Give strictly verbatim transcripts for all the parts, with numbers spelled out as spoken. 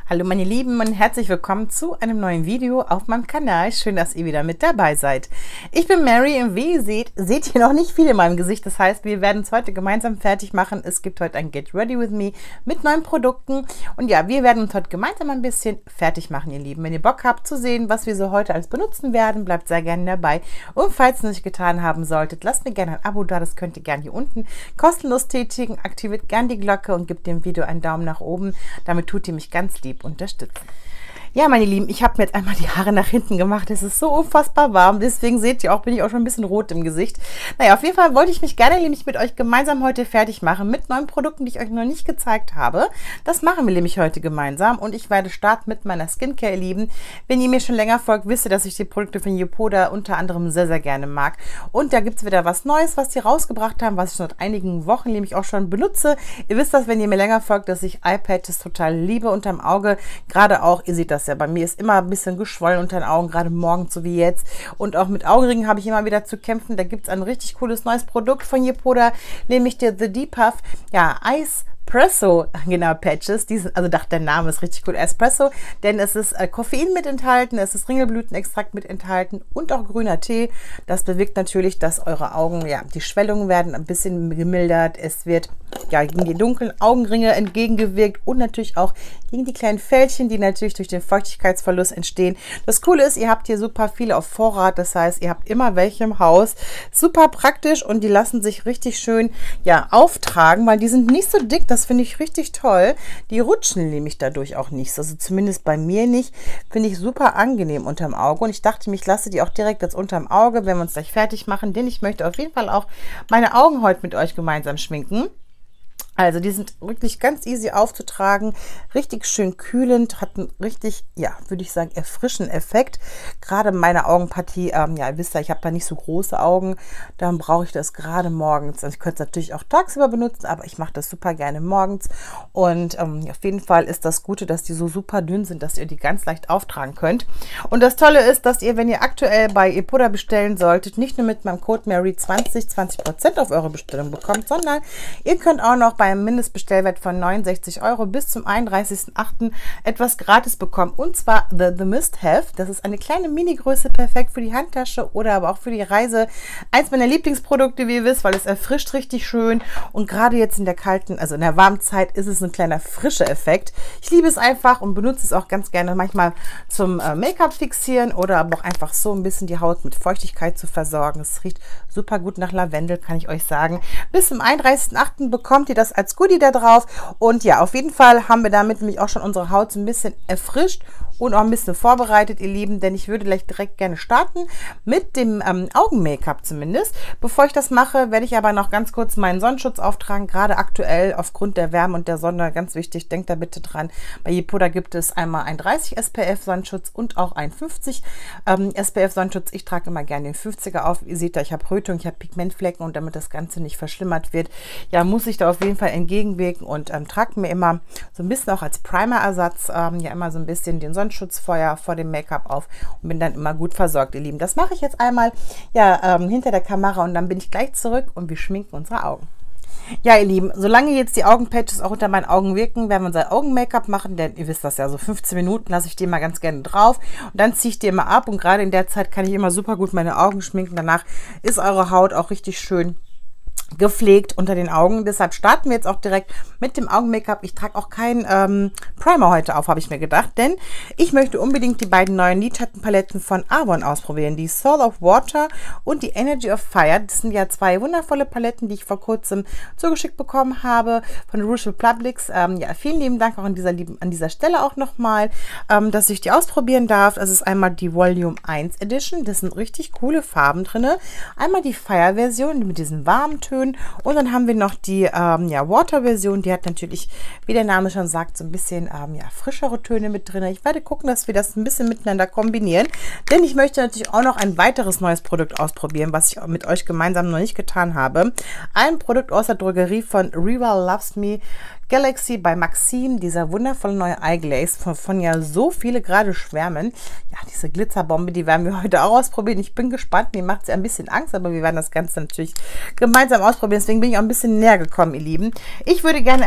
Hallo meine Lieben und herzlich willkommen zu einem neuen Video auf meinem Kanal. Schön, dass ihr wieder mit dabei seid. Ich bin Mary und wie ihr seht, seht ihr noch nicht viel in meinem Gesicht. Das heißt, wir werden es heute gemeinsam fertig machen. Es gibt heute ein Get Ready With Me mit neuen Produkten. Und ja, wir werden uns heute gemeinsam ein bisschen fertig machen, ihr Lieben. Wenn ihr Bock habt zu sehen, was wir so heute alles benutzen werden, bleibt sehr gerne dabei. Und falls ihr es nicht getan haben solltet, lasst mir gerne ein Abo da. Das könnt ihr gerne hier unten kostenlos tätigen. Aktiviert gerne die Glocke und gebt dem Video einen Daumen nach oben. Damit tut ihr mich ganz lieb unterstützen. Ja, meine Lieben, ich habe mir jetzt einmal die Haare nach hinten gemacht. Es ist so unfassbar warm, deswegen seht ihr auch, bin ich auch schon ein bisschen rot im Gesicht. Naja, auf jeden Fall wollte ich mich gerne nämlich mit euch gemeinsam heute fertig machen mit neuen Produkten, die ich euch noch nicht gezeigt habe. Das machen wir nämlich heute gemeinsam und ich werde starten mit meiner Skincare, ihr Lieben. Wenn ihr mir schon länger folgt, wisst ihr, dass ich die Produkte von Yopoda unter anderem sehr, sehr gerne mag. Und da gibt es wieder was Neues, was die rausgebracht haben, was ich schon seit einigen Wochen nämlich auch schon benutze. Ihr wisst das, wenn ihr mir länger folgt, dass ich Eye-Patches total liebe unterm Auge. Gerade auch, ihr seht das ja, bei mir ist immer ein bisschen geschwollen unter den Augen, gerade morgens so wie jetzt. Und auch mit Augenringen habe ich immer wieder zu kämpfen. Da gibt es ein richtig cooles neues Produkt von Yopoda, nämlich der The Depuff, ja, Ice Espresso, genau, Patches, die sind, also dachte, der Name ist richtig cool, Espresso, denn es ist äh, Koffein mit enthalten, es ist Ringelblütenextrakt mit enthalten und auch grüner Tee. Das bewirkt natürlich, dass eure Augen, ja, die Schwellungen werden ein bisschen gemildert, es wird, ja, gegen die dunklen Augenringe entgegengewirkt und natürlich auch gegen die kleinen Fältchen, die natürlich durch den Feuchtigkeitsverlust entstehen. Das Coole ist, ihr habt hier super viele auf Vorrat, das heißt, ihr habt immer welche im Haus, super praktisch und die lassen sich richtig schön, ja, auftragen, weil die sind nicht so dick, das Das finde ich richtig toll. Die rutschen nämlich dadurch auch nicht. Also zumindest bei mir nicht. Finde ich super angenehm unterm Auge. Und ich dachte mir, ich lasse die auch direkt jetzt unterm Auge, wenn wir uns gleich fertig machen. Denn ich möchte auf jeden Fall auch meine Augen heute mit euch gemeinsam schminken. Also die sind wirklich ganz easy aufzutragen, richtig schön kühlend, hat einen richtig, ja, würde ich sagen, erfrischenden Effekt. Gerade meine Augenpartie, ähm, ja, ihr wisst ja, ich habe da nicht so große Augen, dann brauche ich das gerade morgens. Also ich könnte es natürlich auch tagsüber benutzen, aber ich mache das super gerne morgens. Und ähm, auf jeden Fall ist das Gute, dass die so super dünn sind, dass ihr die ganz leicht auftragen könnt. Und das Tolle ist, dass ihr, wenn ihr aktuell bei Yopoda bestellen solltet, nicht nur mit meinem Code Mary zwanzig zwanzig Prozent auf eure Bestellung bekommt, sondern ihr könnt auch noch bei einem Mindestbestellwert von neunundsechzig Euro bis zum einunddreißigsten achten etwas gratis bekommen. Und zwar The, The Mist Have. Das ist eine kleine Mini-Größe, perfekt für die Handtasche oder aber auch für die Reise. Eins meiner Lieblingsprodukte, wie ihr wisst, weil es erfrischt richtig schön. Und gerade jetzt in der kalten, also in der warmen Zeit, ist es ein kleiner frischer Effekt. Ich liebe es einfach und benutze es auch ganz gerne manchmal zum äh, Make-up fixieren oder aber auch einfach so ein bisschen die Haut mit Feuchtigkeit zu versorgen. Es riecht super gut nach Lavendel, kann ich euch sagen. Bis zum einunddreißigsten achten bekommt ihr das als Goodie da drauf. Und ja, auf jeden Fall haben wir damit nämlich auch schon unsere Haut so ein bisschen erfrischt und auch ein bisschen vorbereitet, ihr Lieben, denn ich würde gleich direkt gerne starten mit dem ähm, Augen-Make-up zumindest. Bevor ich das mache, werde ich aber noch ganz kurz meinen Sonnenschutz auftragen, gerade aktuell aufgrund der Wärme und der Sonne, ganz wichtig, denkt da bitte dran. Bei Yopoda gibt es einmal einen dreißig S P F Sonnenschutz und auch einen fünfzig ähm, S P F Sonnenschutz. Ich trage immer gerne den fünfziger auf. Ihr seht da, ich habe Rötung, ich habe Pigmentflecken und damit das Ganze nicht verschlimmert wird, ja, muss ich da auf jeden Fall entgegenwirken und ähm, trage mir immer so ein bisschen auch als Primer-Ersatz ähm, ja immer so ein bisschen den Sonnenschutz Schutzfeuer vor dem Make-up auf und bin dann immer gut versorgt, ihr Lieben. Das mache ich jetzt einmal ja ähm, hinter der Kamera und dann bin ich gleich zurück und wir schminken unsere Augen. Ja, ihr Lieben, solange jetzt die Augenpatches auch unter meinen Augen wirken, werden wir unser Augen-Make-up machen, denn ihr wisst das ja, so fünfzehn Minuten lasse ich die immer ganz gerne drauf und dann ziehe ich die immer ab und gerade in der Zeit kann ich immer super gut meine Augen schminken. Danach ist eure Haut auch richtig schön gepflegt unter den Augen. Deshalb starten wir jetzt auch direkt mit dem Augen-Make-up. Ich trage auch keinen ähm, Primer heute auf, habe ich mir gedacht, denn ich möchte unbedingt die beiden neuen Lidschattenpaletten von Avon ausprobieren. Die Soul of Water und die Energy of Fire. Das sind ja zwei wundervolle Paletten, die ich vor kurzem zugeschickt bekommen habe von Rouge Republics. Ähm, ja, vielen lieben Dank auch an dieser, lieben, an dieser Stelle auch nochmal, ähm, dass ich die ausprobieren darf. Das ist einmal die Volume eins Edition. Das sind richtig coole Farben drin. Einmal die Fire-Version mit diesen warmen Tönen. Und dann haben wir noch die ähm, ja, Water-Version, die hat natürlich, wie der Name schon sagt, so ein bisschen ähm, ja, frischere Töne mit drin. Ich werde gucken, dass wir das ein bisschen miteinander kombinieren, denn ich möchte natürlich auch noch ein weiteres neues Produkt ausprobieren, was ich mit euch gemeinsam noch nicht getan habe. Ein Produkt aus der Drogerie von Rival Loves Me Galaxy bei Maxim, dieser wundervolle neue Eyeglaze, von, von ja so viele gerade schwärmen. Ja, diese Glitzerbombe, die werden wir heute auch ausprobieren. Ich bin gespannt, mir macht sie ein bisschen Angst, aber wir werden das Ganze natürlich gemeinsam ausprobieren. Deswegen bin ich auch ein bisschen näher gekommen, ihr Lieben. Ich würde gerne erstmal mit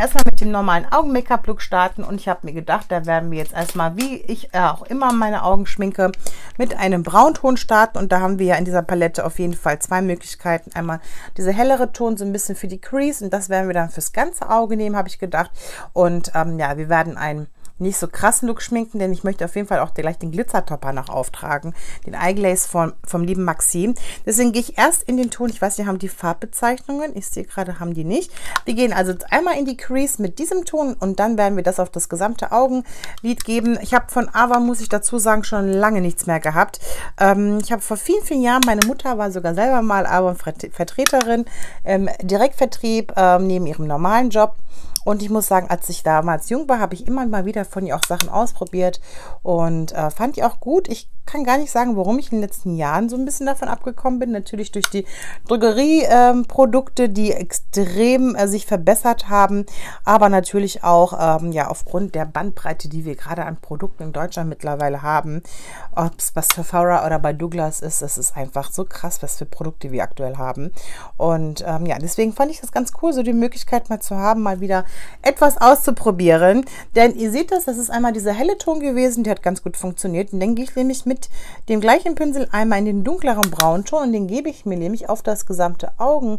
dem normalen Augen-Make-up-Look starten und ich habe mir gedacht, da werden wir jetzt erstmal, wie ich äh, auch immer meine Augen schminke, mit einem Braunton starten und da haben wir ja in dieser Palette auf jeden Fall zwei Möglichkeiten. Einmal dieser hellere Ton, so ein bisschen für die Crease und das werden wir dann fürs ganze Auge nehmen, habe ich gedacht. Und ähm, ja, wir werden einen nicht so krassen Look schminken, denn ich möchte auf jeden Fall auch gleich den Glitzertopper noch auftragen, den Eyeglaze vom, vom lieben Maxim. Deswegen gehe ich erst in den Ton, ich weiß, die haben die Farbbezeichnungen, ich sehe gerade, haben die nicht. Wir gehen also einmal in die Crease mit diesem Ton und dann werden wir das auf das gesamte Augenlid geben. Ich habe von Ava, muss ich dazu sagen, schon lange nichts mehr gehabt. Ähm, ich habe vor vielen, vielen Jahren, meine Mutter war sogar selber mal Ava-Vertreterin, ähm, Direktvertrieb ähm, neben ihrem normalen Job. Und ich muss sagen, als ich damals jung war, habe ich immer mal wieder von ihr auch Sachen ausprobiert und äh, fand die auch gut. Ich kann gar nicht sagen, warum ich in den letzten Jahren so ein bisschen davon abgekommen bin. Natürlich durch die Drogerieprodukte, ähm, die extrem äh, sich verbessert haben, aber natürlich auch ähm, ja aufgrund der Bandbreite, die wir gerade an Produkten in Deutschland mittlerweile haben. Ob es was für Sephora oder bei Douglas ist, das ist einfach so krass, was für Produkte wir aktuell haben. Und ähm, ja, deswegen fand ich das ganz cool, so die Möglichkeit mal zu haben, mal wieder etwas auszuprobieren. Denn ihr seht das, das ist einmal dieser helle Ton gewesen, der hat ganz gut funktioniert. Und dann gehe ich nämlich mit dem gleichen Pinsel einmal in den dunkleren Braunton und den gebe ich mir nämlich auf das gesamte Augenlid.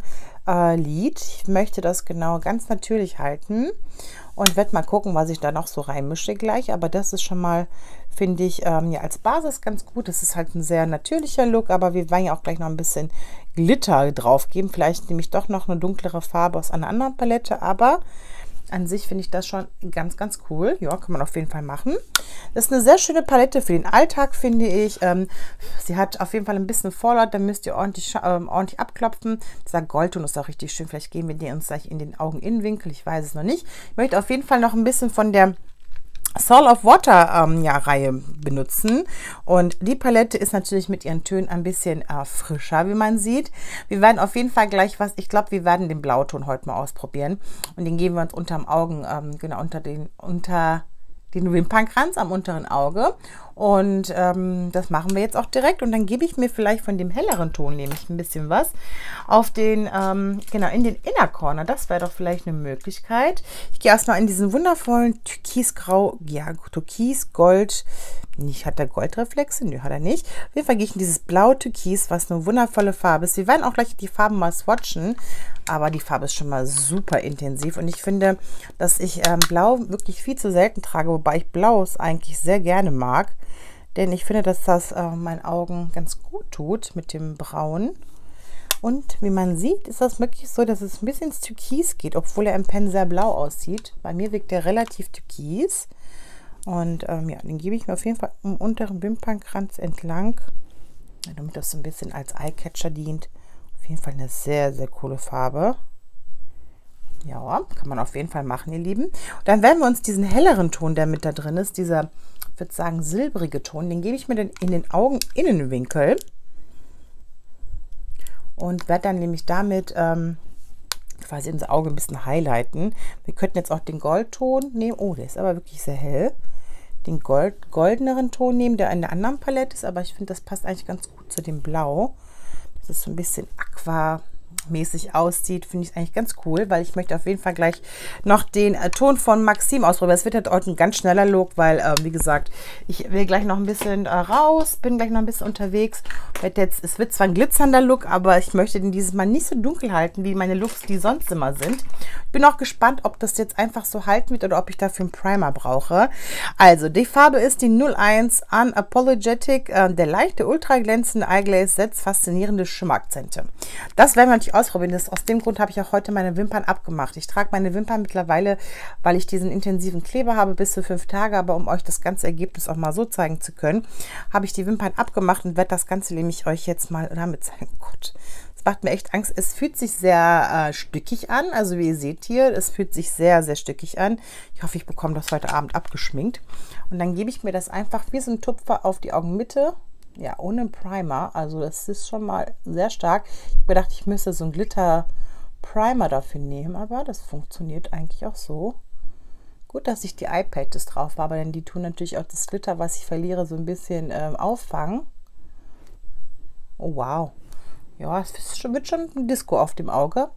Ich möchte das genau ganz natürlich halten und werde mal gucken, was ich da noch so reinmische gleich. Aber das ist schon mal, finde ich, ähm, ja als Basis ganz gut. Das ist halt ein sehr natürlicher Look, aber wir werden ja auch gleich noch ein bisschen Glitter drauf geben. Vielleicht nehme ich doch noch eine dunklere Farbe aus einer anderen Palette, aber an sich finde ich das schon ganz, ganz cool. Ja, kann man auf jeden Fall machen. Das ist eine sehr schöne Palette für den Alltag, finde ich. Ähm, sie hat auf jeden Fall ein bisschen Fallout, da müsst ihr ordentlich, ähm, ordentlich abklopfen. Dieser Goldton ist auch richtig schön. Vielleicht geben wir den uns gleich in den Augeninnenwinkel. Ich weiß es noch nicht. Ich möchte auf jeden Fall noch ein bisschen von der Soul of Water ähm, ja, Reihe benutzen und die Palette ist natürlich mit ihren Tönen ein bisschen äh, frischer, wie man sieht. Wir werden auf jeden Fall gleich was, ich glaube, wir werden den Blauton heute mal ausprobieren und den geben wir uns unterm Augen, ähm, genau unter den, unter den Wimpernkranz am unteren Auge und ähm, das machen wir jetzt auch direkt und dann gebe ich mir vielleicht von dem helleren Ton nämlich ein bisschen was auf den, ähm, genau, in den Inner Corner, das wäre doch vielleicht eine Möglichkeit. Ich gehe erstmal in diesen wundervollen Türkisgrau, ja, Türkisgold, nicht, hat er Goldreflexe? Nö, hat er nicht. Auf jeden Fall gehe ich in dieses Blau-Türkis, was eine wundervolle Farbe ist. Wir werden auch gleich die Farben mal swatchen, aber die Farbe ist schon mal super intensiv und ich finde, dass ich ähm, Blau wirklich viel zu selten trage, wobei ich Blaues eigentlich sehr gerne mag, denn ich finde, dass das äh, meinen Augen ganz gut tut mit dem Braun. Und wie man sieht, ist das wirklich so, dass es ein bisschen ins Türkis geht, obwohl er im Pen sehr blau aussieht. Bei mir wirkt er relativ türkis. Und ähm, ja, den gebe ich mir auf jeden Fall im unteren Wimpernkranz entlang, damit das so ein bisschen als Eyecatcher dient. Auf jeden Fall eine sehr, sehr coole Farbe. Ja, kann man auf jeden Fall machen, ihr Lieben. Und dann werden wir uns diesen helleren Ton, der mit da drin ist, dieser, ich würde sagen, silbrige Ton, den gebe ich mir dann in den Augeninnenwinkel. Und werde dann nämlich damit ähm, quasi unser Auge ein bisschen highlighten. Wir könnten jetzt auch den Goldton nehmen. Oh, der ist aber wirklich sehr hell. Den Gold, goldeneren Ton nehmen, der in der anderen Palette ist, aber ich finde, das passt eigentlich ganz gut zu dem Blau. Das ist so ein bisschen aquamäßig aussieht, finde ich eigentlich ganz cool, weil ich möchte auf jeden Fall gleich noch den äh, Ton von Maxim ausprobieren. Es wird halt heute ein ganz schneller Look, weil, äh, wie gesagt, ich will gleich noch ein bisschen äh, raus, bin gleich noch ein bisschen unterwegs. Jetzt, es wird zwar ein glitzernder Look, aber ich möchte den dieses Mal nicht so dunkel halten, wie meine Looks, die sonst immer sind. Ich bin auch gespannt, ob das jetzt einfach so halten wird oder ob ich dafür einen Primer brauche. Also, die Farbe ist die null eins Unapologetic, äh, der leichte, ultra glänzende Eyeglaze setzt faszinierende Schimmerakzente. Das werden wir natürlich ausprobieren. Das, aus dem Grund habe ich auch heute meine Wimpern abgemacht. Ich trage meine Wimpern mittlerweile, weil ich diesen intensiven Kleber habe, bis zu fünf Tage, aber um euch das ganze Ergebnis auch mal so zeigen zu können, habe ich die Wimpern abgemacht und werde das Ganze nämlich euch jetzt mal damit zeigen. Oh Gott, das macht mir echt Angst. Es fühlt sich sehr äh, stückig an, also wie ihr seht hier, es fühlt sich sehr, sehr stückig an. Ich hoffe, ich bekomme das heute Abend abgeschminkt. Und dann gebe ich mir das einfach wie so ein Tupfer auf die Augenmitte. Ja, ohne Primer, also das ist schon mal sehr stark. Ich habe gedacht, ich müsste so einen Glitter-Primer dafür nehmen, aber das funktioniert eigentlich auch so. Gut, dass ich die iPads drauf habe, denn die tun natürlich auch das Glitter, was ich verliere, so ein bisschen ähm, auffangen. Oh wow, ja, es wird schon ein Disco auf dem Auge.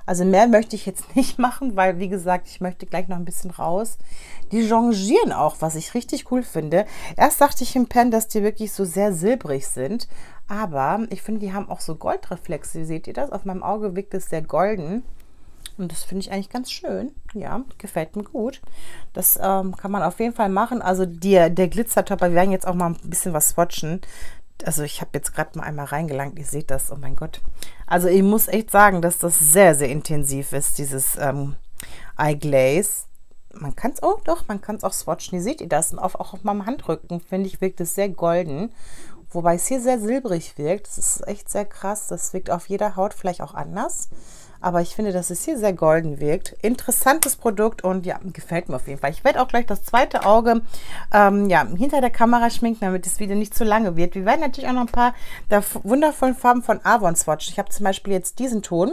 Also mehr möchte ich jetzt nicht machen, weil, wie gesagt, ich möchte gleich noch ein bisschen raus. Die jonglieren auch, was ich richtig cool finde. Erst dachte ich im Pen, dass die wirklich so sehr silbrig sind. Aber ich finde, die haben auch so Goldreflexe. Seht ihr das? Auf meinem Auge wirkt es sehr golden. Und das finde ich eigentlich ganz schön. Ja, gefällt mir gut. Das ähm, kann man auf jeden Fall machen. Also die, der Glitzertopper, wir werden jetzt auch mal ein bisschen was swatchen. Also ich habe jetzt gerade mal einmal reingelangt. Ihr seht das. Oh mein Gott. Also ich muss echt sagen, dass das sehr, sehr intensiv ist, dieses ähm, Eye Glaze. Man kann es auch, doch, man kann es auch swatchen. Hier seht ihr das. Und auf, auch auf meinem Handrücken, finde ich, wirkt es sehr golden. Wobei es hier sehr silbrig wirkt. Das ist echt sehr krass. Das wirkt auf jeder Haut vielleicht auch anders. Aber ich finde, dass es hier sehr golden wirkt. Interessantes Produkt und ja, gefällt mir auf jeden Fall. Ich werde auch gleich das zweite Auge ähm, ja, hinter der Kamera schminken, damit das Video nicht zu lange wird. Wir werden natürlich auch noch ein paar der wundervollen Farben von Avon swatchen. Ich habe zum Beispiel jetzt diesen Ton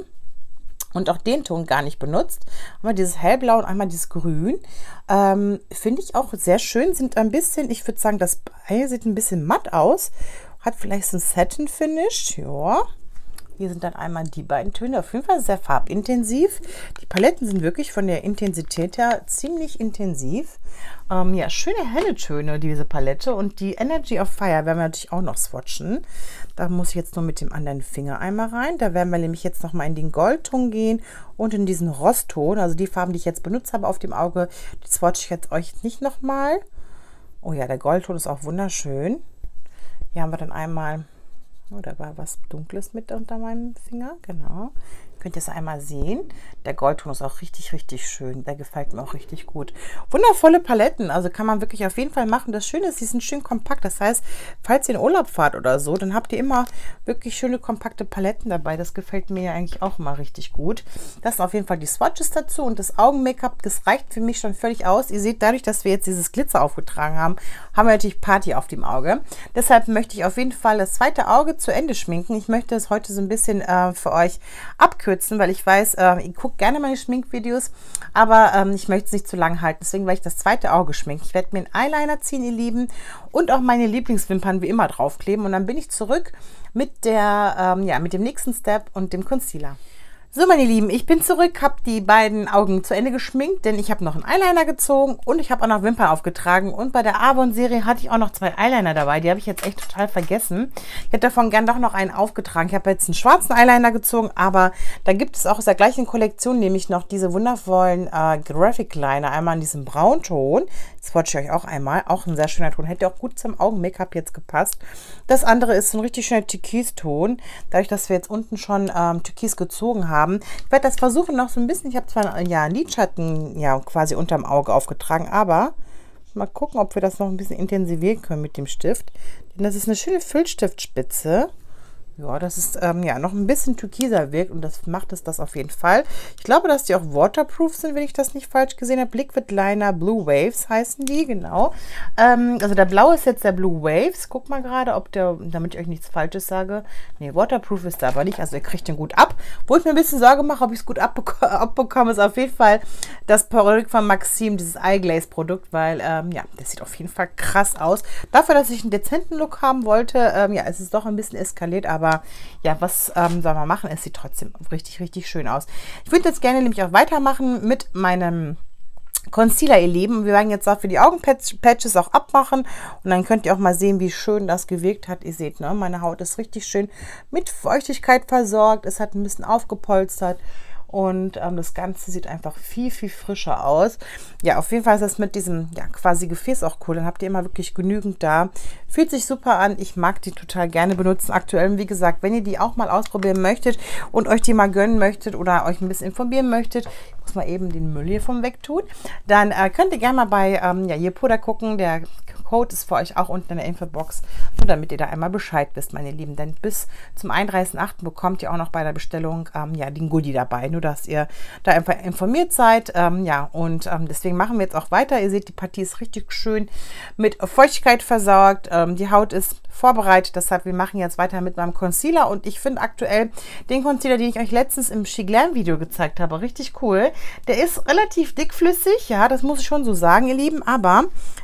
und auch den Ton gar nicht benutzt. Einmal dieses hellblau und einmal dieses grün. Ähm, finde ich auch sehr schön. Sind ein bisschen, ich würde sagen, das Ei sieht ein bisschen matt aus. Hat vielleicht so ein Satin-Finish. Ja. Hier sind dann einmal die beiden Töne, auf jeden Fall sehr farbintensiv. Die Paletten sind wirklich von der Intensität her ziemlich intensiv. Ähm, ja, schöne helle Töne, diese Palette. Und die Energy of Fire werden wir natürlich auch noch swatchen. Da muss ich jetzt nur mit dem anderen Finger einmal rein. Da werden wir nämlich jetzt nochmal in den Goldton gehen und in diesen Rostton. Also die Farben, die ich jetzt benutzt habe auf dem Auge, die swatche ich jetzt euch nicht nochmal. Oh ja, der Goldton ist auch wunderschön. Hier haben wir dann einmal... Oh, da war was Dunkles mit unter meinem Finger, genau. Könnt ihr es einmal sehen. Der Goldton ist auch richtig, richtig schön. Der gefällt mir auch richtig gut. Wundervolle Paletten, also kann man wirklich auf jeden Fall machen. Das Schöne ist, die sind schön kompakt. Das heißt, falls ihr in Urlaub fahrt oder so, dann habt ihr immer wirklich schöne, kompakte Paletten dabei. Das gefällt mir ja eigentlich auch immer richtig gut. Das sind auf jeden Fall die Swatches dazu und das Augen-Make-up, das reicht für mich schon völlig aus. Ihr seht, dadurch, dass wir jetzt dieses Glitzer aufgetragen haben, haben wir natürlich Party auf dem Auge. Deshalb möchte ich auf jeden Fall das zweite Auge zu Ende schminken. Ich möchte es heute so ein bisschen äh, für euch abkürzen, weil ich weiß, äh, ihr guckt gerne meine Schminkvideos, aber ähm, ich möchte es nicht zu lang halten. Deswegen werde ich das zweite Auge schminken. Ich werde mir einen Eyeliner ziehen, ihr Lieben, und auch meine Lieblingswimpern wie immer draufkleben. Und dann bin ich zurück mit, der, ähm, ja, mit dem nächsten Step und dem Concealer. So, meine Lieben, ich bin zurück, habe die beiden Augen zu Ende geschminkt, denn ich habe noch einen Eyeliner gezogen und ich habe auch noch Wimpern aufgetragen. Und bei der Avon-Serie hatte ich auch noch zwei Eyeliner dabei. Die habe ich jetzt echt total vergessen. Ich hätte davon gern doch noch einen aufgetragen. Ich habe jetzt einen schwarzen Eyeliner gezogen, aber da gibt es auch aus der gleichen Kollektion nämlich noch diese wundervollen äh, Graphic Liner. Einmal in diesem Braunton. Das swatche ich euch auch einmal. Auch ein sehr schöner Ton. Hätte auch gut zum Augen-Make-up jetzt gepasst. Das andere ist so ein richtig schöner Türkiston. Dadurch, dass wir jetzt unten schon ähm, Türkis gezogen haben. Ich werde das versuchen noch so ein bisschen. Ich habe zwar ja, einen Lidschatten ja, quasi unterm Auge aufgetragen, aber mal gucken, ob wir das noch ein bisschen intensivieren können mit dem Stift. Denn das ist eine schöne Füllstiftspitze. Ja, das ist ähm, ja noch ein bisschen türkiser wirkt und das macht es das auf jeden Fall. Ich glaube, dass die auch waterproof sind, wenn ich das nicht falsch gesehen habe. Liquid Liner Blue Waves heißen die, genau. Ähm, also der blaue ist jetzt der Blue Waves. Guck mal gerade, ob der, damit ich euch nichts Falsches sage. Nee, waterproof ist der aber nicht, also ihr kriegt den gut ab. Wo ich mir ein bisschen Sorge mache, ob ich es gut abbek abbekomme, ist auf jeden Fall das Produkt von Maxim, dieses Eye Glaze Produkt, weil, ähm, ja, das sieht auf jeden Fall krass aus. Dafür, dass ich einen dezenten Look haben wollte, ähm, ja, es ist doch ein bisschen eskaliert, aber Aber ja, was ähm, soll man machen? Es sieht trotzdem richtig, richtig schön aus. Ich würde jetzt gerne nämlich auch weitermachen mit meinem Concealer, ihr Lieben. Wir werden jetzt dafür die Augenpatches auch abmachen und dann könnt ihr auch mal sehen, wie schön das gewirkt hat. Ihr seht, ne, meine Haut ist richtig schön mit Feuchtigkeit versorgt. Es hat ein bisschen aufgepolstert. Und ähm, das Ganze sieht einfach viel, viel frischer aus. Ja, auf jeden Fall ist das mit diesem ja, quasi Gefäß auch cool. Dann habt ihr immer wirklich genügend da. Fühlt sich super an. Ich mag die total gerne benutzen aktuell. Und wie gesagt, wenn ihr die auch mal ausprobieren möchtet und euch die mal gönnen möchtet oder euch ein bisschen informieren möchtet, ich muss mal eben den Müll hier vom wegtun, dann äh, könnt ihr gerne mal bei ähm, ja, Yepoda gucken. Der Code ist für euch auch unten in der Infobox, nur damit ihr da einmal Bescheid wisst, meine Lieben. Denn bis zum einunddreißigsten achten bekommt ihr auch noch bei der Bestellung ähm, ja, den Goodie dabei. Nur, dass ihr da einfach informiert seid. Ähm, ja, und ähm, deswegen machen wir jetzt auch weiter. Ihr seht, die Partie ist richtig schön mit Feuchtigkeit versorgt. Ähm, die Haut ist vorbereitet. Deshalb, wir machen jetzt weiter mit meinem Concealer. Und ich finde aktuell den Concealer, den ich euch letztens im She Glam Video gezeigt habe, richtig cool. Der ist relativ dickflüssig. Ja, das muss ich schon so sagen, ihr Lieben. Aber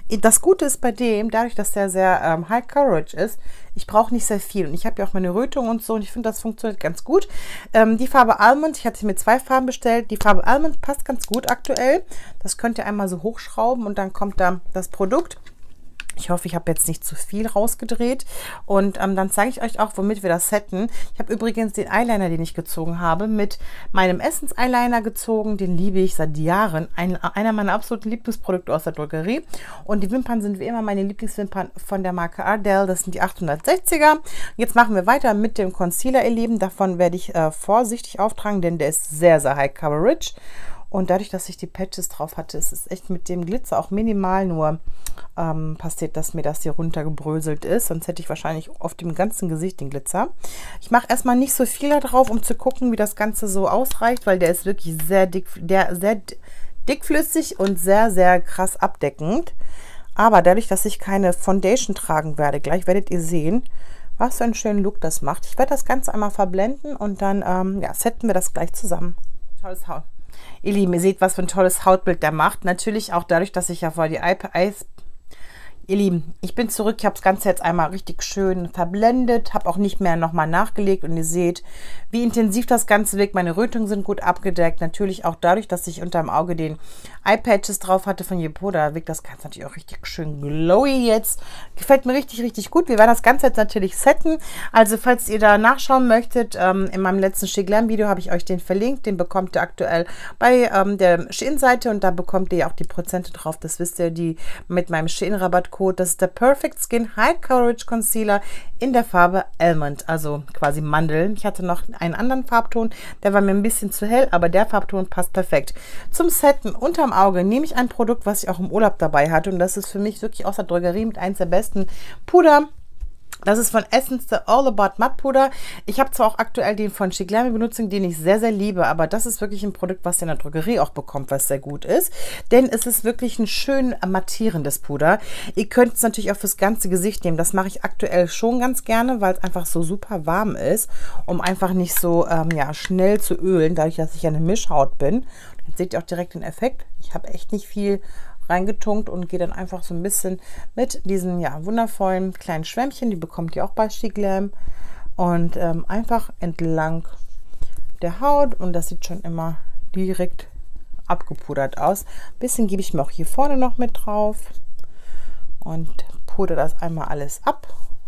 Das Gute ist bei dem, dadurch, dass der sehr ähm, High Coverage ist, ich brauche nicht sehr viel. Und ich habe ja auch meine Rötung und so und ich finde, das funktioniert ganz gut. Ähm, die Farbe Almond, ich hatte sie mit zwei Farben bestellt. Die Farbe Almond passt ganz gut aktuell. Das könnt ihr einmal so hochschrauben und dann kommt da das Produkt. Ich hoffe, ich habe jetzt nicht zu viel rausgedreht. Und ähm, dann zeige ich euch auch, womit wir das setten. Ich habe übrigens den Eyeliner, den ich gezogen habe, mit meinem Essence-Eyeliner gezogen. Den liebe ich seit Jahren. Ein, einer meiner absoluten Lieblingsprodukte aus der Drogerie. Und die Wimpern sind wie immer meine Lieblingswimpern von der Marke Ardell. Das sind die achthundertsechziger. Jetzt machen wir weiter mit dem Concealer, ihr Lieben. Davon werde ich äh, vorsichtig auftragen, denn der ist sehr, sehr High Coverage. Und dadurch, dass ich die Patches drauf hatte, ist es echt mit dem Glitzer auch minimal nur ähm, passiert, dass mir das hier runtergebröselt ist. Sonst hätte ich wahrscheinlich auf dem ganzen Gesicht den Glitzer. Ich mache erstmal nicht so viel da drauf, um zu gucken, wie das Ganze so ausreicht, weil der ist wirklich sehr dick, der, sehr dickflüssig und sehr, sehr krass abdeckend. Aber dadurch, dass ich keine Foundation tragen werde, gleich werdet ihr sehen, was für einen schönen Look das macht. Ich werde das Ganze einmal verblenden und dann ähm, ja, setzen wir das gleich zusammen. Tolles Haut. Ihr Lieben, ihr seht, was für ein tolles Hautbild der macht. Natürlich auch dadurch, dass ich ja vor die Eyes... Ihr Lieben, ich bin zurück. Ich habe das Ganze jetzt einmal richtig schön verblendet. Habe auch nicht mehr nochmal nachgelegt. Und ihr seht, wie intensiv das Ganze wirkt. Meine Rötungen sind gut abgedeckt. Natürlich auch dadurch, dass ich unter dem Auge den Eye-Patches drauf hatte von Yepoda, wirkt das Ganze natürlich auch richtig schön glowy jetzt. Gefällt mir richtig, richtig gut. Wir werden das Ganze jetzt natürlich setten. Also falls ihr da nachschauen möchtet, ähm, in meinem letzten She Glam Video habe ich euch den verlinkt. Den bekommt ihr aktuell bei ähm, der Shein-Seite und da bekommt ihr ja auch die Prozente drauf. Das wisst ihr, die mit meinem Shein-Rabatt. Das ist der Perfect Skin High Coverage Concealer in der Farbe Almond, also quasi Mandeln. Ich hatte noch einen anderen Farbton, der war mir ein bisschen zu hell, aber der Farbton passt perfekt. Zum Setten unterm Auge nehme ich ein Produkt, was ich auch im Urlaub dabei hatte und das ist für mich wirklich aus der Drogerie mit eins der besten Puder. Das ist von Essence der All About Matte Puder. Ich habe zwar auch aktuell den von She Glam benutzt, den ich sehr, sehr liebe, aber das ist wirklich ein Produkt, was ihr in der Drogerie auch bekommt, was sehr gut ist. Denn es ist wirklich ein schön mattierendes Puder. Ihr könnt es natürlich auch fürs ganze Gesicht nehmen. Das mache ich aktuell schon ganz gerne, weil es einfach so super warm ist, um einfach nicht so ähm, ja, schnell zu ölen, dadurch, dass ich ja eine Mischhaut bin. Jetzt seht ihr auch direkt den Effekt. Ich habe echt nicht viel reingetunkt und gehe dann einfach so ein bisschen mit diesen ja wundervollen kleinen Schwämmchen, die bekommt ihr auch bei She Glam, und ähm, einfach entlang der Haut, und das sieht schon immer direkt abgepudert aus. Ein bisschen gebe ich mir auch hier vorne noch mit drauf und pudere das einmal alles ab.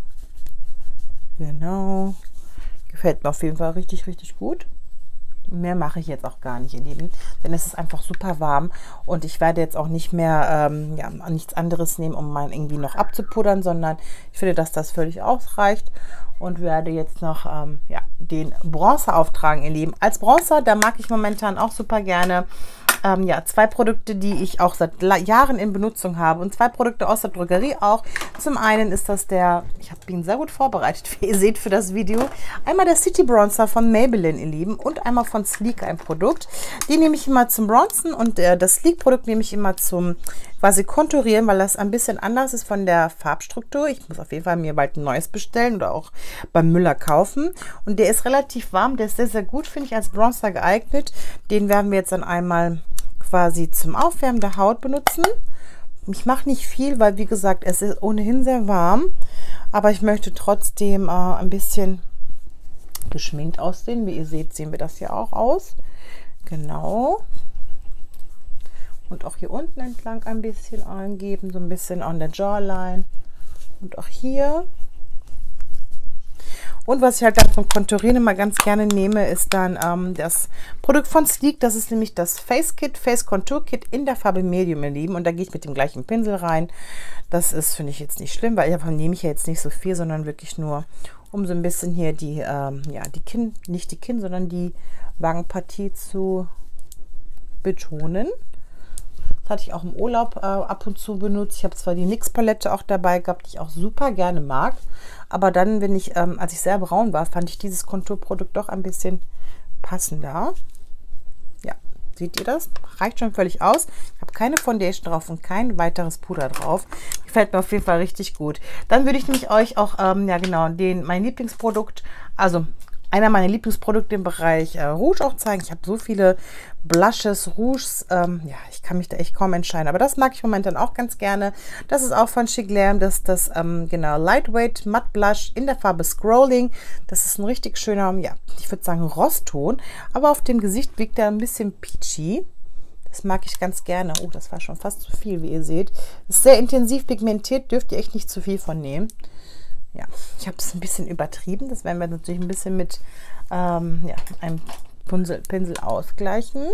Genau, gefällt mir auf jeden Fall richtig, richtig gut. Mehr mache ich jetzt auch gar nicht, ihr Lieben, denn es ist einfach super warm und ich werde jetzt auch nicht mehr ähm, ja, nichts anderes nehmen, um meinen irgendwie noch abzupudern, sondern ich finde, dass das völlig ausreicht und werde jetzt noch ähm, ja, den Bronzer auftragen, ihr Lieben. Als Bronzer, da mag ich momentan auch super gerne ähm, ja, zwei Produkte, die ich auch seit Jahren in Benutzung habe und zwei Produkte aus der Drogerie auch. Zum einen ist das der, ich habe ihn sehr gut vorbereitet, wie ihr seht für das Video, einmal der City Bronzer von Maybelline, ihr Lieben, und einmal von Sleek ein Produkt. Die nehme ich immer zum Bronzen und äh, das Sleek Produkt nehme ich immer zum quasi konturieren, weil das ein bisschen anders ist von der Farbstruktur. Ich muss auf jeden Fall mir bald ein neues bestellen oder auch beim Müller kaufen. Und der ist relativ warm, der ist sehr, sehr gut, finde ich, als Bronzer geeignet. Den werden wir jetzt dann einmal quasi zum Aufwärmen der Haut benutzen. Ich mache nicht viel, weil wie gesagt, es ist ohnehin sehr warm, aber ich möchte trotzdem äh, ein bisschen geschminkt aussehen. Wie ihr seht, sehen wir das hier auch aus. Genau. Und auch hier unten entlang ein bisschen eingeben, so ein bisschen an der Jawline. Und auch hier. Und was ich halt dann zum Konturieren immer ganz gerne nehme, ist dann ähm, das Produkt von Sleek. Das ist nämlich das Face Kit, Face Contour Kit in der Farbe Medium, ihr Lieben. Und da gehe ich mit dem gleichen Pinsel rein. Das ist, finde ich, jetzt nicht schlimm, weil davon nehme ich ja jetzt nicht so viel, sondern wirklich nur, um so ein bisschen hier die, ähm, ja, die Kinn, nicht die Kinn, sondern die Wangenpartie zu betonen. Das hatte ich auch im Urlaub äh, ab und zu benutzt. Ich habe zwar die N Y X Palette auch dabei gehabt, die ich auch super gerne mag. Aber dann, wenn ich, ähm, als ich sehr braun war, fand ich dieses Konturprodukt doch ein bisschen passender. Ja, seht ihr das? Reicht schon völlig aus. Ich habe keine Foundation drauf und kein weiteres Puder drauf. Gefällt mir auf jeden Fall richtig gut. Dann würde ich nämlich euch auch, ähm, ja genau, den, mein Lieblingsprodukt, also einer meiner Lieblingsprodukte im Bereich äh, Rouge auch zeigen. Ich habe so viele Blushes, Rouges, ähm, ja, ich kann mich da echt kaum entscheiden. Aber das mag ich momentan auch ganz gerne. Das ist auch von She Glam, das ist das, ähm, genau, Lightweight Matte Blush in der Farbe Scrolling. Das ist ein richtig schöner, ja, ich würde sagen Rostton, aber auf dem Gesicht wirkt er ein bisschen peachy. Das mag ich ganz gerne. Oh, das war schon fast zu viel, wie ihr seht. Ist sehr intensiv pigmentiert, dürft ihr echt nicht zu viel von nehmen. Ja, ich habe es ein bisschen übertrieben. Das werden wir natürlich ein bisschen mit ähm, ja, einem Pinsel, Pinsel ausgleichen.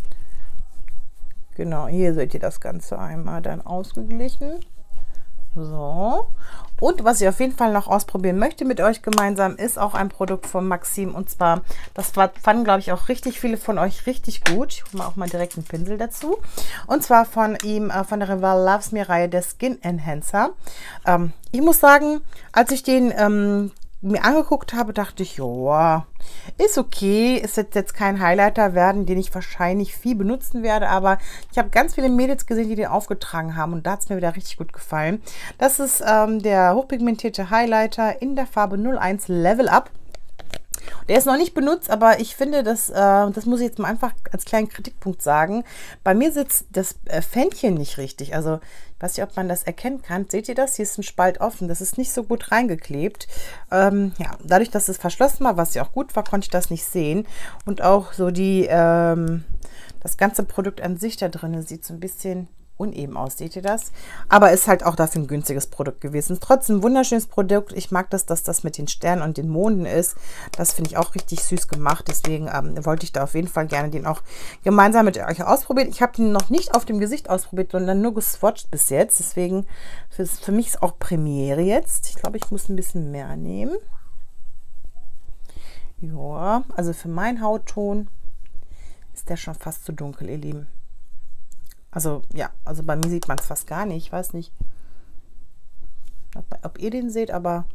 Genau, hier seht ihr das Ganze einmal dann ausgeglichen. So. Und was ich auf jeden Fall noch ausprobieren möchte mit euch gemeinsam, ist auch ein Produkt von Maxim. Und zwar, das fanden, glaube ich, auch richtig viele von euch richtig gut. Ich hole mal auch mal direkt einen Pinsel dazu. Und zwar von ihm, äh, von der Rival Loves Me Reihe, der Skin Enhancer. Ähm, ich muss sagen, als ich den ähm, mir angeguckt habe, dachte ich, ja, ist okay, ist jetzt, jetzt kein Highlighter werden, den ich wahrscheinlich viel benutzen werde, aber ich habe ganz viele Mädels gesehen, die den aufgetragen haben und da hat es mir wieder richtig gut gefallen. Das ist ähm, der hochpigmentierte Highlighter in der Farbe null eins Level Up. Der ist noch nicht benutzt, aber ich finde, das, äh, das muss ich jetzt mal einfach als kleinen Kritikpunkt sagen. Bei mir sitzt das äh, Fändchen nicht richtig. Also, ich weiß nicht, ob man das erkennen kann. Seht ihr das? Hier ist ein Spalt offen. Das ist nicht so gut reingeklebt. Ähm, ja, dadurch, dass es verschlossen war, was ja auch gut war, konnte ich das nicht sehen. Und auch so die, ähm, das ganze Produkt an sich da drin sieht so ein bisschen uneben aus, seht ihr das? Aber ist halt auch dafür ein günstiges Produkt gewesen. Trotzdem ein wunderschönes Produkt. Ich mag das, dass das mit den Sternen und den Monden ist. Das finde ich auch richtig süß gemacht. Deswegen ähm, wollte ich da auf jeden Fall gerne den auch gemeinsam mit euch ausprobieren. Ich habe den noch nicht auf dem Gesicht ausprobiert, sondern nur geswatcht bis jetzt. Deswegen für, für mich ist auch Premiere jetzt. Ich glaube, ich muss ein bisschen mehr nehmen. Ja, also für meinen Hautton ist der schon fast zu dunkel, ihr Lieben. Also, ja, also bei mir sieht man es fast gar nicht. Ich weiß nicht, ob, ob ihr den seht, aber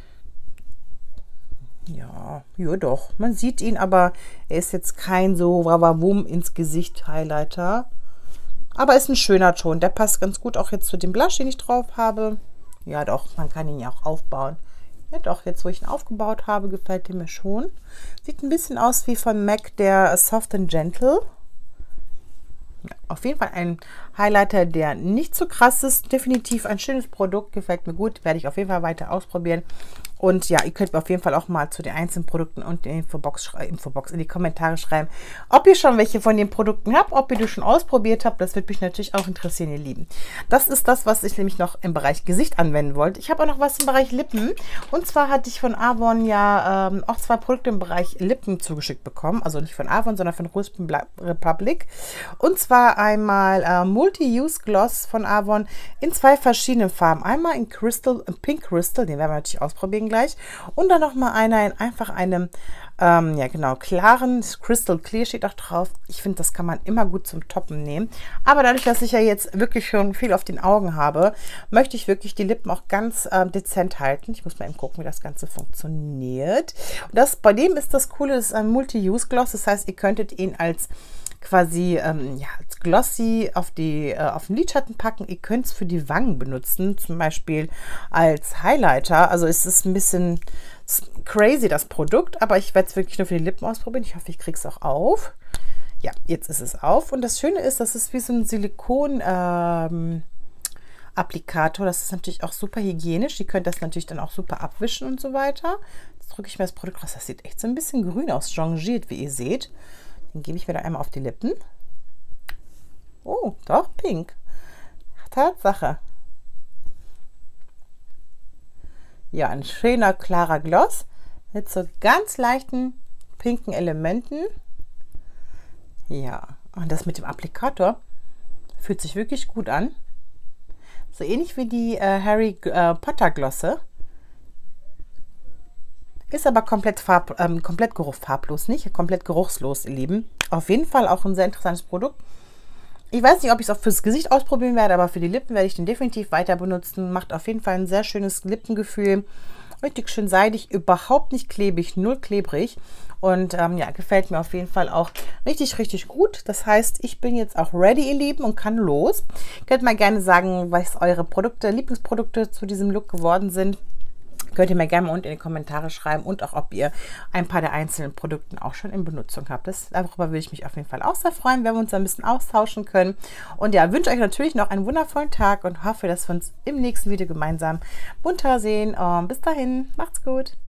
ja, ja doch. Man sieht ihn, aber er ist jetzt kein so Wawawum ins Gesicht Highlighter. Aber ist ein schöner Ton. Der passt ganz gut auch jetzt zu dem Blush, den ich drauf habe. Ja doch, man kann ihn ja auch aufbauen. Ja doch, jetzt wo ich ihn aufgebaut habe, gefällt er mir schon. Sieht ein bisschen aus wie von M A C der Soft and Gentle. Ja, auf jeden Fall ein Highlighter, der nicht so krass ist. Definitiv ein schönes Produkt, gefällt mir gut. Werde ich auf jeden Fall weiter ausprobieren. Und ja, ihr könnt mir auf jeden Fall auch mal zu den einzelnen Produkten und in die Infobox, Infobox in die Kommentare schreiben, ob ihr schon welche von den Produkten habt, ob ihr die schon ausprobiert habt. Das würde mich natürlich auch interessieren, ihr Lieben. Das ist das, was ich nämlich noch im Bereich Gesicht anwenden wollte. Ich habe auch noch was im Bereich Lippen. Und zwar hatte ich von Avon ja ähm, auch zwei Produkte im Bereich Lippen zugeschickt bekommen. Also nicht von Avon, sondern von Rouge Republic. Und zwar einmal äh, Multi-Use Gloss von Avon in zwei verschiedenen Farben. Einmal in Crystal, in Pink Crystal, den werden wir natürlich ausprobieren gleich. Und dann noch mal einer in einfach einem, ähm, ja genau, klaren Crystal Clear steht auch drauf. Ich finde, das kann man immer gut zum Toppen nehmen. Aber dadurch, dass ich ja jetzt wirklich schon viel auf den Augen habe, möchte ich wirklich die Lippen auch ganz äh, dezent halten. Ich muss mal eben gucken, wie das Ganze funktioniert. Und das, bei dem ist das Coole, das ist ein Multi-Use Gloss. Das heißt, ihr könntet ihn als quasi ähm, ja, als Glossy auf, die, äh, auf den Lidschatten packen. Ihr könnt es für die Wangen benutzen, zum Beispiel als Highlighter. Also es ist ein bisschen crazy, das Produkt, aber ich werde es wirklich nur für die Lippen ausprobieren. Ich hoffe, ich kriege es auch auf. Ja, jetzt ist es auf. Und das Schöne ist, das ist wie so ein Silikon ähm, Applikator. Das ist natürlich auch super hygienisch. Ihr könnt das natürlich dann auch super abwischen und so weiter. Jetzt drücke ich mir das Produkt raus. Das sieht echt so ein bisschen grün aus, changiert, wie ihr seht. Den gebe ich mir da einmal auf die Lippen. Oh, doch, pink. Tatsache. Ja, ein schöner, klarer Gloss mit so ganz leichten pinken Elementen. Ja, und das mit dem Applikator fühlt sich wirklich gut an. So ähnlich wie die äh, Harry äh, Potter Glosse. Ist aber komplett, farb, ähm, komplett geruchfarblos, nicht komplett geruchslos, ihr Lieben. Auf jeden Fall auch ein sehr interessantes Produkt. Ich weiß nicht, ob ich es auch fürs Gesicht ausprobieren werde, aber für die Lippen werde ich den definitiv weiter benutzen. Macht auf jeden Fall ein sehr schönes Lippengefühl. Richtig schön seidig, überhaupt nicht klebrig, null klebrig. Und ähm, ja, gefällt mir auf jeden Fall auch richtig, richtig gut. Das heißt, ich bin jetzt auch ready, ihr Lieben, und kann los. Könnt mal gerne sagen, was eure Produkte, Lieblingsprodukte zu diesem Look geworden sind. Könnt ihr mir gerne mal unten in die Kommentare schreiben und auch, ob ihr ein paar der einzelnen Produkte auch schon in Benutzung habt. Das, darüber würde ich mich auf jeden Fall auch sehr freuen, wenn wir uns ein bisschen austauschen können. Und ja, wünsche euch natürlich noch einen wundervollen Tag und hoffe, dass wir uns im nächsten Video gemeinsam munter sehen. Und bis dahin, macht's gut!